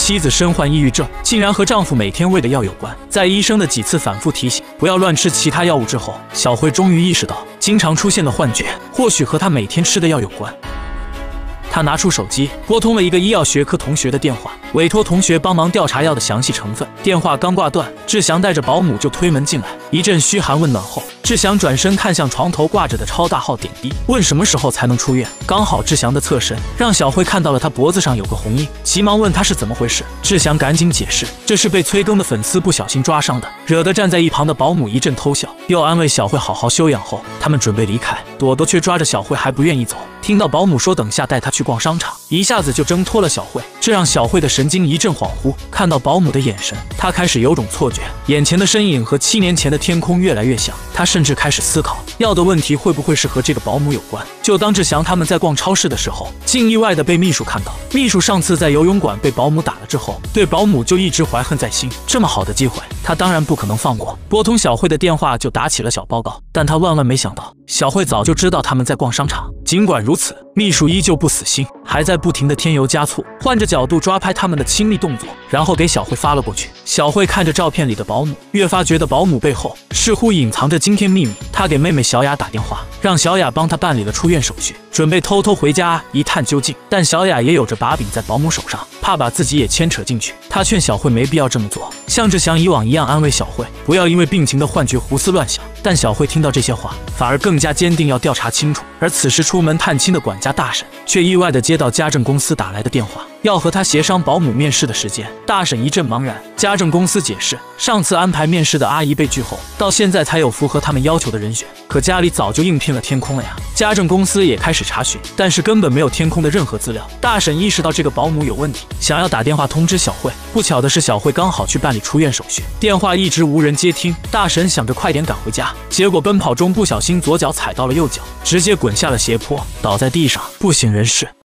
妻子身患抑郁症，竟然和丈夫每天喂的药有关。在医生的几次反复提醒不要乱吃其他药物之后，小慧终于意识到，经常出现的幻觉或许和她每天吃的药有关。他拿出手机，拨通了一个医药学科同学的电话，委托同学帮忙调查药的详细成分。电话刚挂断，志祥带着保姆就推门进来，一阵嘘寒问暖后，志祥转身看向床头挂着的超大号点滴，问什么时候才能出院。刚好志祥的侧身让小慧看到了他脖子上有个红印，急忙问他是怎么回事。志祥赶紧解释，这是被催更的粉丝不小心抓伤的，惹得站在一旁的保姆一阵偷笑，又安慰小慧好好休养后，他们准备离开。朵朵却抓着小慧还不愿意走，听到保姆说等下带她去逛商场，一下子就挣脱了小慧，这让小慧的神经一阵恍惚。看到保姆的眼神，她开始有种错觉，眼前的身影和7年前的天空越来越像。她甚至开始思考，药的问题会不会是和这个保姆有关。就当志祥他们在逛超市的时候，竟意外的被秘书看到。秘书上次在游泳馆被保姆打了之后，对保姆就一直怀恨在心，这么好的机会，他当然不可能放过。拨通小慧的电话就打起了小报告，但他万万没想到，小慧早就知道他们在逛商场。尽管如此，秘书依旧不死心，还在不停的添油加醋，换着角度抓拍他们的亲密动作，然后给小慧发了过去。小慧看着照片里的保姆，越发觉得保姆背后似乎隐藏着惊天秘密。她给妹妹小雅打电话，让小雅帮她办理了出院手续，准备偷偷回家一探究竟。但小雅也有着把柄在保姆手上，怕把自己也牵扯进去。她劝小慧没必要这么做，像志祥以往一样安慰小慧，不要因为病情的幻觉胡思乱想。但小慧听到这些话，反而更加坚定要调查清楚。而此时出门探亲的管家大婶却意外地接到家政公司打来的电话，要和他协商保姆面试的时间。大婶一阵茫然，家政公司解释，上次安排面试的阿姨被拒后，到现在才有符合他们要求的人选，可家里早就应聘了天空了呀。家政公司也开始查询，但是根本没有天空的任何资料。大婶意识到这个保姆有问题，想要打电话通知小慧，不巧的是小慧刚好去办理出院手续，电话一直无人接听。大婶想着快点赶回家，结果奔跑中不小心左脚踩到了右脚，直接滚下了斜坡，倒在地上不省人事。